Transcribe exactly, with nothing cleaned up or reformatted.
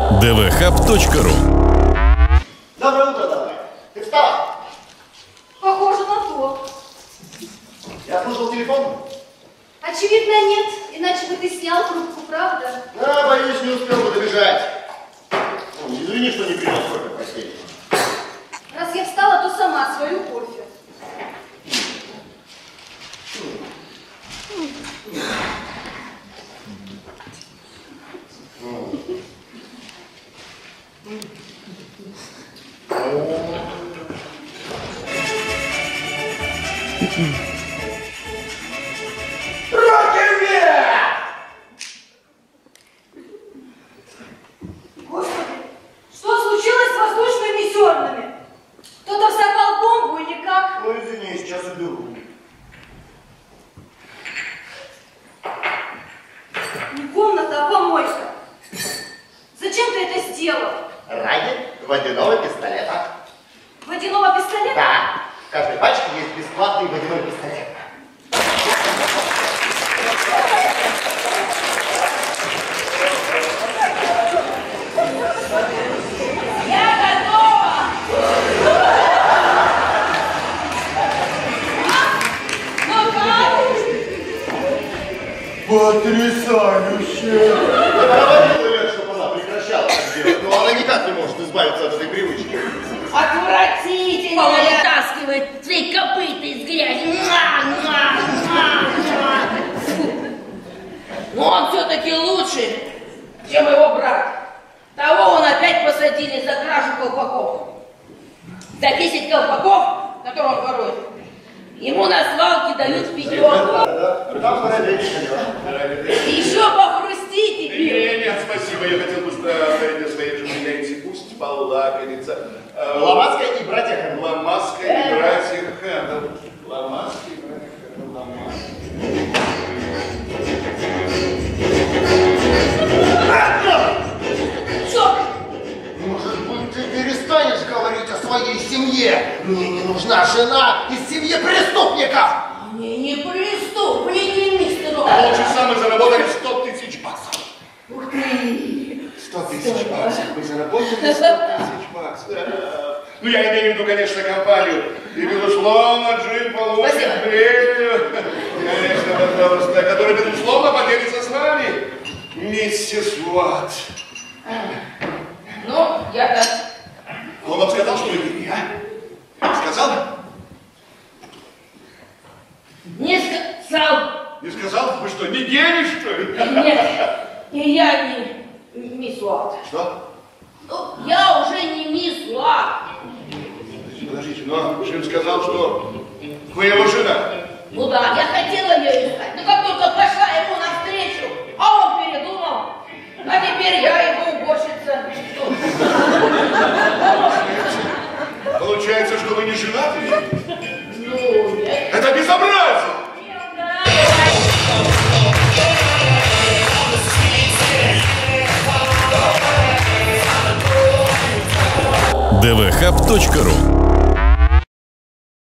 дэ вэ хаб точка ру. Доброе утро, давай. Ты встала? Похоже на то. Я слушал телефон. Очевидно, нет. Иначе бы ты снял трубку, правда? Да, боюсь, не успел бы добежать. Ну, извини, что не принес кофе в постель. Раз я встала, то сама свою кофе. Руки вверх! Господи, что случилось с воздушными зернами? Кто-то взорвал бомбу или как? Ну, извини, сейчас уберу. Не комната, а помойка. Зачем ты это сделал? Ради водяного пистолета. Водяного пистолета? Да, в каждой пачке есть бесплатный водяной пистолет. Я готова! Ну как? Потрясающе! Я говорил ее, чтобы она прекращала так делать, но она никак не может избавиться от этой привычки. Отвратительно вытаскивает свои копыта из грязи. Муа, муа, муа, муа. Фу. Но он все-таки лучше, чем его брат. Того он опять посадили за кражу колпаков. За десять колпаков, которые он ворует, ему на свалке дают пятерку. И еще похрустите. Нет, нет, спасибо. Я хотел бы оставить для своей жены Нэнси. Пусть полакомится. Ломаская и братья Хэндл. Ломаская и братья Хэндл. Ломаская и братья Хэндл. Ломаская. Что? Может быть, ты перестанешь говорить о своей семье? Мне не нужна жена из семьи преступников! Они не преступники, мистер Рот. Полчаса мы заработали сто тысяч баксов. Ух ты! Сто тысяч баксов. Мы заработали сто тысяч баксов. Ну, я имею в виду, конечно, компанию. И, безусловно, Джим получит Спасибо. премию. Конечно, пожалуйста. Который, безусловно, поделится с вами, миссис Уотт. Ну, я так. Он вам сказал, что вы гений, а? Сказал? Не сказал. Не сказал? Вы что, не гений, что ли? Нет, и я не мисс Уотт. Что? Ну, я уже не мисс Уотт. Подождите, но Джим сказал, что вы его жена. Ну да, я хотела ее искать, но как только пошла ему навстречу, а он передумал. А теперь я его уборщица. Получается, что вы не женаты? Ну, нет. Это безобразие! дэ вэ хаб точка ру.